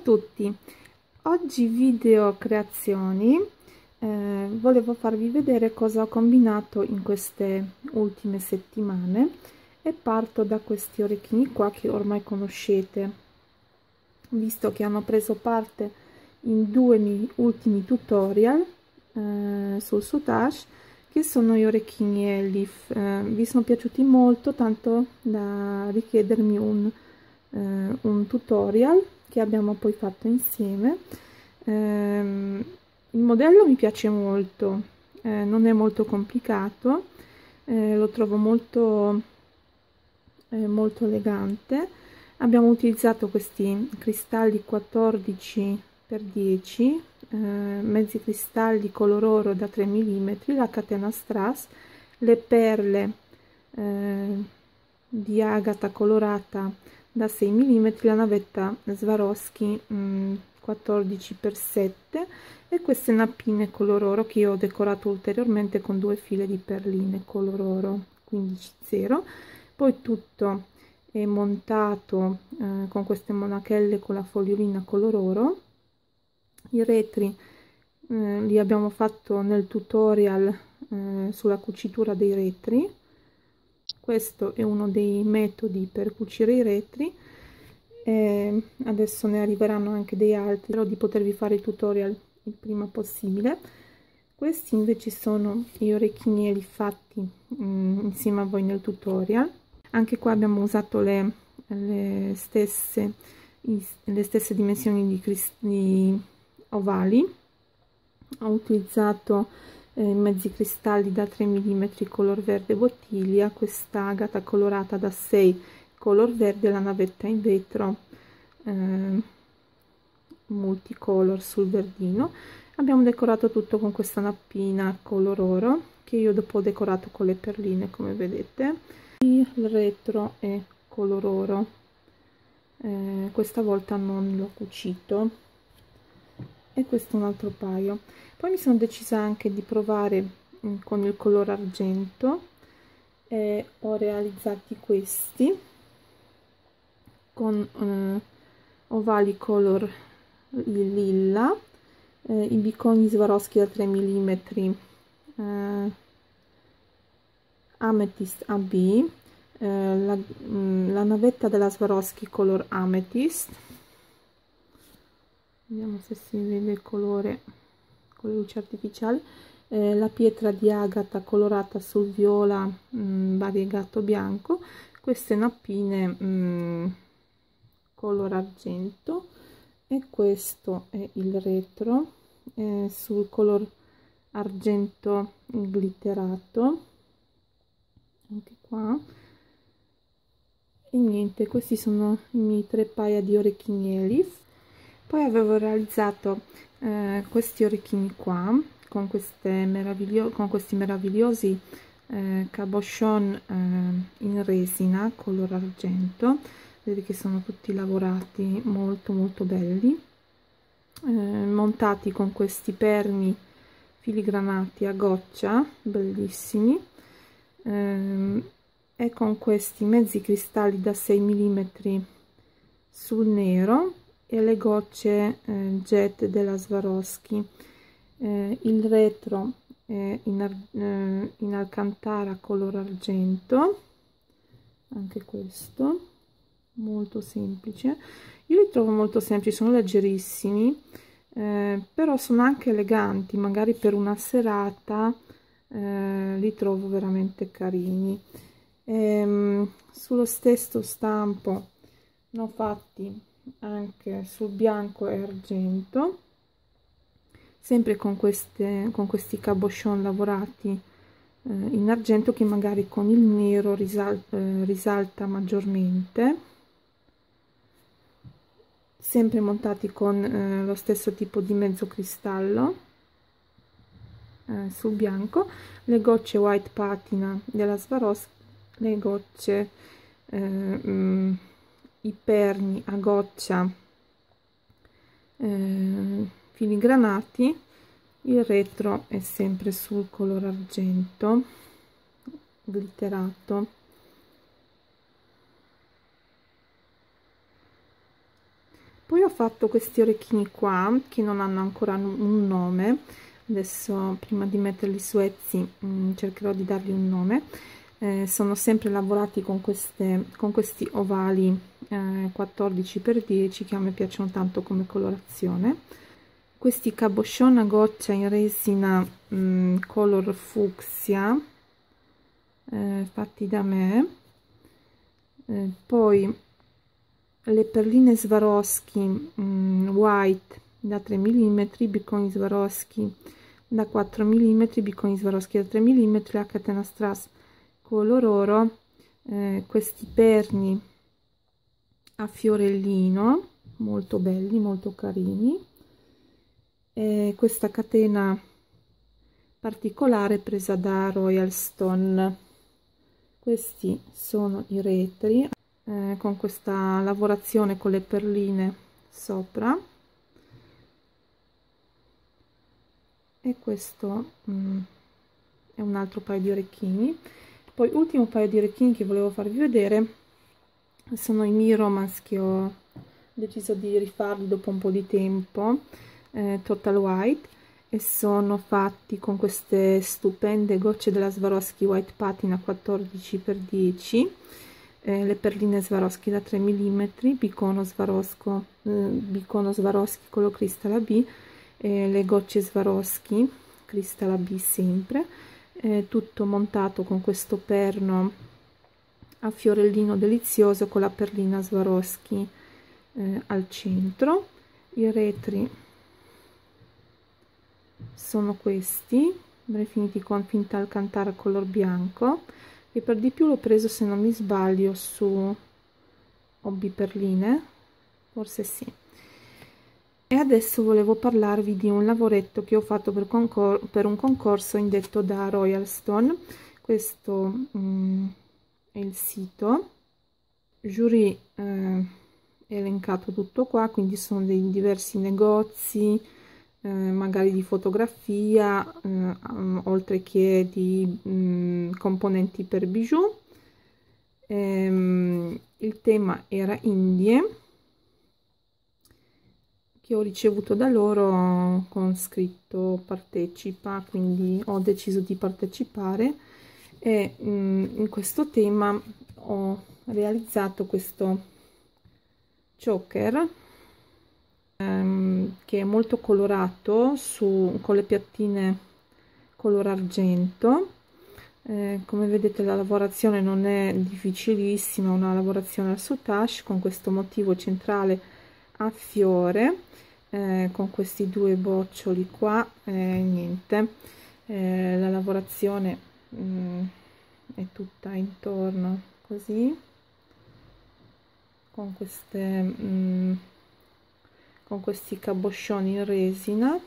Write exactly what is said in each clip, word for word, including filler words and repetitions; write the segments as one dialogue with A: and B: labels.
A: tutti, oggi video creazioni. Eh, volevo farvi vedere cosa ho combinato in queste ultime settimane e parto da questi orecchini qua che ormai conoscete, visto che hanno preso parte in due miei ultimi tutorial eh, sul soutage, che sono gli orecchini Elif. Eh, vi sono piaciuti molto, tanto da richiedermi un, eh, un tutorial che abbiamo poi fatto insieme. Eh, il modello mi piace molto, eh, non è molto complicato, eh, lo trovo molto, eh, molto elegante. Abbiamo utilizzato questi cristalli quattordici per dieci, eh, mezzi cristalli color oro da tre millimetri, la catena strass, le perle eh, di agata colorata da sei millimetri, la navetta Swarovski mh, quattordici per sette e queste nappine color oro che io ho decorato ulteriormente con due file di perline color oro quindici zero. Poi tutto è montato eh, con queste monachelle con la fogliolina color oro. I retri eh, li abbiamo fatto nel tutorial eh, sulla cucitura dei retri. Questo è uno dei metodi per cucire i retri. E adesso ne arriveranno anche dei altri, spero di potervi fare i tutorial il prima possibile. Questi invece sono gli orecchini rifatti mh, insieme a voi nel tutorial. Anche qua abbiamo usato le, le, stesse, le stesse dimensioni di, di ovali. Ho utilizzato eh, mezzi cristalli da tre millimetri color verde bottiglia, questa agata colorata da sei color verde, la navetta in vetro eh, multicolor sul verdino. Abbiamo decorato tutto con questa nappina color oro che io dopo ho decorato con le perline, come vedete. Il retro è color oro, eh, questa volta non l'ho cucito, e questo è un altro paio. Poi mi sono decisa anche di provare mh, con il color argento e ho realizzati questi con eh, ovali color lilla, eh, i biconi Swarovski da tre millimetri, eh, Amethyst A B, eh, la, mh, la navetta della Swarovski color Amethyst. Vediamo se si vede il colore con le luci artificiali, eh, la pietra di agata colorata sul viola mh, variegato bianco, queste nappine mh, color argento, e questo è il retro eh, sul color argento glitterato, anche qua. E niente, questi sono i miei tre paia di orecchini Elif. Poi avevo realizzato eh, questi orecchini qua con, queste meraviglio con questi meravigliosi eh, cabochon eh, in resina color argento. Vedete che sono tutti lavorati molto molto belli, eh, montati con questi perni filigranati a goccia bellissimi, eh, e con questi mezzi cristalli da sei millimetri sul nero e le gocce eh, jet della Swarovski. Eh, il retro è in, eh, in alcantara color argento, anche questo molto semplice. Io li trovo molto semplici, sono leggerissimi, eh, però sono anche eleganti, magari per una serata eh, li trovo veramente carini. Ehm, sullo stesso stampo ne ho fatti anche sul bianco e argento, sempre con queste con questi cabochon lavorati eh, in argento, che magari con il nero risal eh, risalta maggiormente, sempre montati con eh, lo stesso tipo di mezzo cristallo eh, sul bianco, le gocce white patina della Swarovski, le gocce eh, mh, i perni a goccia eh, filigranati. Il retro è sempre sul color argento glitterato. Poi ho fatto questi orecchini qua che non hanno ancora un nome. Adesso, prima di metterli su Etsy, mh, cercherò di dargli un nome. Eh, sono sempre lavorati con, queste, con questi ovali eh, quattordici per dieci che a me piacciono tanto come colorazione. Questi cabochon a goccia in resina mh, color fucsia, eh, fatti da me. Eh, poi le perline Swarovski mh, white da tre millimetri, bicconi Swarovski da quattro millimetri, bicconi Swarovski da tre millimetri, la catena strass color oro, eh, questi perni a fiorellino molto belli, molto carini, e questa catena particolare presa da Royal Stone. Questi sono i retri eh, con questa lavorazione con le perline sopra, e questo mh, è un altro paio di orecchini. Poi ultimo paio di orecchini che volevo farvi vedere sono i Mi Romance, che ho deciso di rifarli dopo un po' di tempo, eh, Total White, e sono fatti con queste stupende gocce della Swarovski White Patina quattordici per dieci, eh, le perline Swarovski da tre millimetri, bicono Swarovski, eh, bicono Swarovski color Cristala B, eh, le gocce Swarovski Cristala B sempre, eh, tutto montato con questo perno a fiorellino delizioso con la perlina Swarovski eh, al centro. I retri sono questi, definiti con finta alcantara color bianco, e per di più l'ho preso, se non mi sbaglio, su Hobby Perline, forse sì. E adesso volevo parlarvi di un lavoretto che ho fatto per, per un concorso indetto da Royal Stone. Questo mm, è il sito, jury eh, è elencato tutto qua, quindi sono dei diversi negozi, eh, magari di fotografia, eh, oltre che di mh, componenti per bijou. Ehm, il tema era Indie, che ho ricevuto da loro con scritto partecipa, quindi ho deciso di partecipare, e mh, in questo tema ho realizzato questo choker ehm, che è molto colorato, su, con le piattine color argento. Eh, come vedete la lavorazione non è difficilissima, una lavorazione al soutache con questo motivo centrale a fiore, eh, con questi due boccioli qua, eh, niente, eh, la lavorazione mh, è tutta intorno così, con queste mh, con questi cabochoni in resina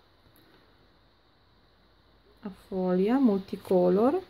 A: a foglia multicolor.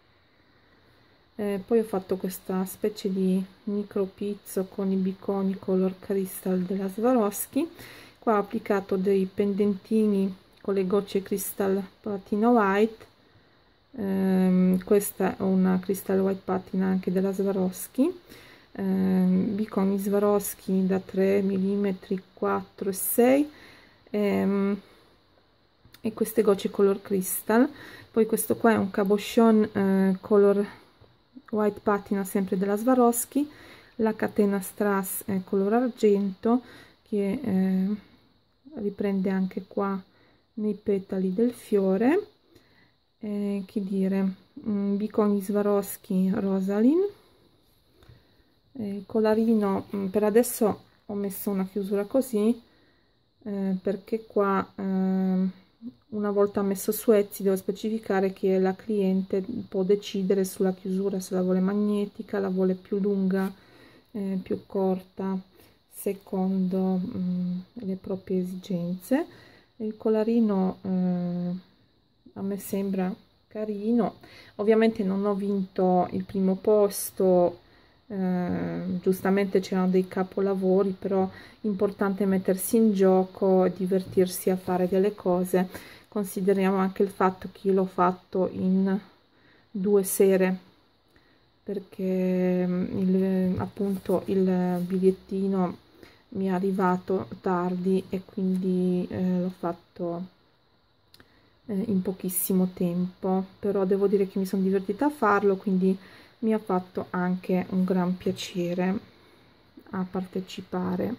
A: Eh, poi ho fatto questa specie di micro pizzo con i biconi color crystal della Swarovski. Qua ho applicato dei pendentini con le gocce crystal patina white. Eh, questa è una crystal white patina anche della Swarovski. Eh, biconi Swarovski da tre millimetri, quattro e sei, ehm, e queste gocce color crystal. Poi questo qua è un cabochon eh, color white patina sempre della Swarovski, la catena strass è color argento, che eh, riprende anche qua nei petali del fiore, eh, che dire, um, biconi Swarovski Rosalind. Il collarino, per adesso ho messo una chiusura così, eh, perché qua eh, una volta messo su Etsy devo specificare che la cliente può decidere sulla chiusura, se la vuole magnetica, la vuole più lunga, eh, più corta, secondo mh, le proprie esigenze. Il collarino eh, a me sembra carino. Ovviamente non ho vinto il primo posto, eh, giustamente c'erano dei capolavori, però importante mettersi in gioco e divertirsi a fare delle cose. Consideriamo anche il fatto che io l'ho fatto in due sere, perché il, appunto il bigliettino mi è arrivato tardi e quindi eh, l'ho fatto eh, in pochissimo tempo, però devo dire che mi sono divertita a farlo, quindi mi ha fatto anche un gran piacere a partecipare.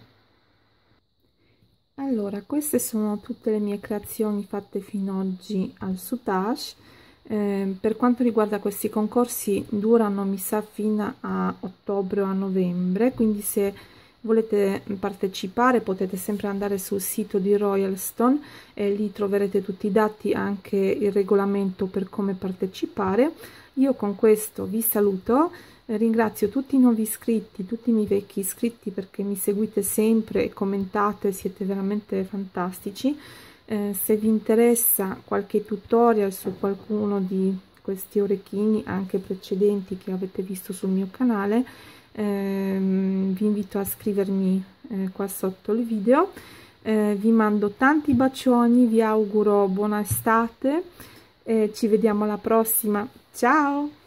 A: Allora, queste sono tutte le mie creazioni fatte fino ad oggi al Soutage. Eh, per quanto riguarda questi concorsi, durano mi sa fino a ottobre o a novembre, quindi se volete partecipare potete sempre andare sul sito di Royalstone e lì troverete tutti i dati, anche il regolamento per come partecipare. Io con questo vi saluto, eh, ringrazio tutti i nuovi iscritti, tutti i miei vecchi iscritti, perché mi seguite sempre e commentate, siete veramente fantastici. Eh, se vi interessa qualche tutorial su qualcuno di questi orecchini anche precedenti che avete visto sul mio canale, ehm, vi invito a scrivermi eh, qua sotto il video. Eh, vi mando tanti bacioni, vi auguro buona estate e ci vediamo alla prossima. Ciao!